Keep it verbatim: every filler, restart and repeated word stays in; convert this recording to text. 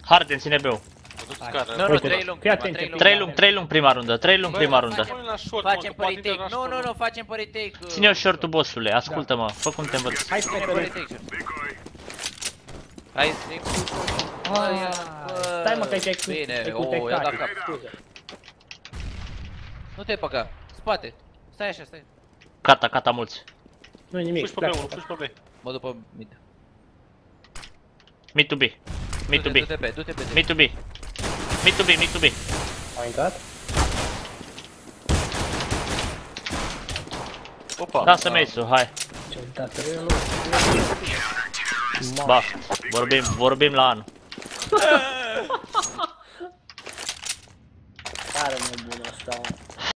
Harden ține B-ul. Nu, nu, trei lung, trei lung. trei lung, trei lung prima rundă, trei lung prima rundă. Facem pe retake, nu, nu, nu, facem pe retake. Ține-o short-ul, bossule, ascultă-mă, fă cum te învăț. Hai pe retake. Hai, stric. Stai mă că ai cu bine, o, ia da cap. Nu te păca, spate. Stai așa, stai. Cata, cata mulți. Nu-i nimic. Puși pe B, puși pe B. Mă duc pe mid. Mid to B. Mid to B. Du-te pe, du-te pe. Mid to B. Mid to B, mid to B. Ai intrat? Opa. Lasă-mi ace-ul, hai. Ce uitată. Ba, vorbim, vorbim la anul. Care mai bună asta.